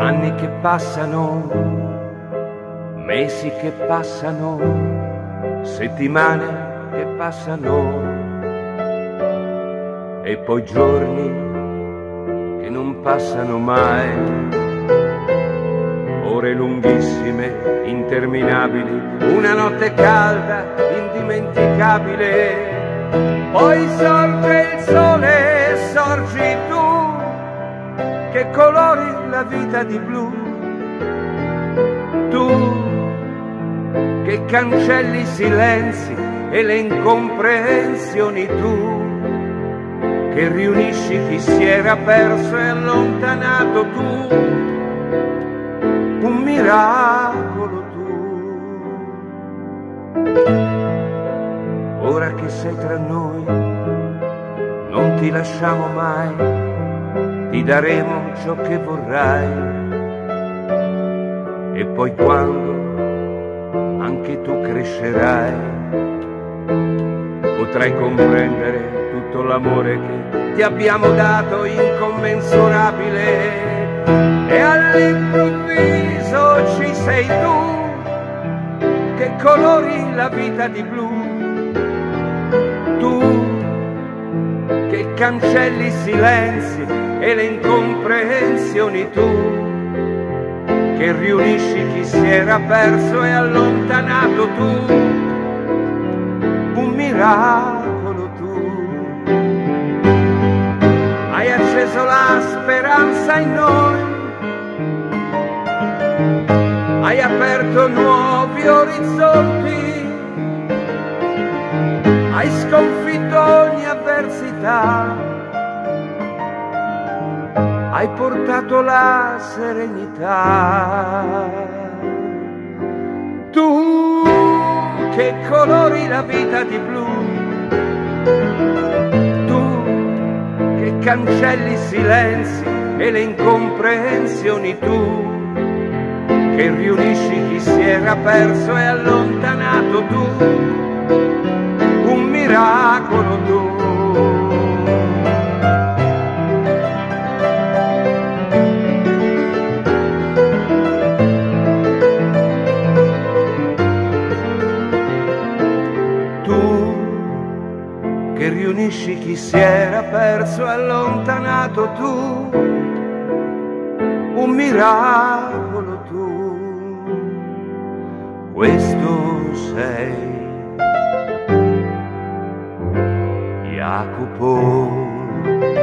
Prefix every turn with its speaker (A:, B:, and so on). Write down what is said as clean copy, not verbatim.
A: Anni che passano, mesi che passano, settimane che passano e poi giorni che non passano mai, ore lunghissime, interminabili, una notte calda, indimenticabile, poi sorge il sole e sorgi tu, che colori la vita di blu, tu che cancelli i silenzi e le incomprensioni, tu che riunisci chi si era perso e allontanato, tu, un miracolo tu. Ora che sei tra noi, non ti lasciamo mai, ti daremo ciò che vorrai, e poi quando anche tu crescerai potrai comprendere tutto l'amore che ti abbiamo dato, incommensurabile, e all'improvviso ci sei tu che colori la vita di blu, tu che cancelli i silenzi e le incomprensioni, tu che riunisci chi si era perso e allontanato, tu, un miracolo tu. Hai acceso la speranza in noi, hai aperto nuovi orizzonti, hai sconfitto ogni avversità, hai portato la serenità, tu che colori la vita di blu, tu che cancelli i silenzi e le incomprensioni, tu che riunisci chi si era perso e allontanato, tu, un miracolo tu. Che riunisci chi si era perso e allontanato, tu, un miracolo tu, questo sei, Jacopo.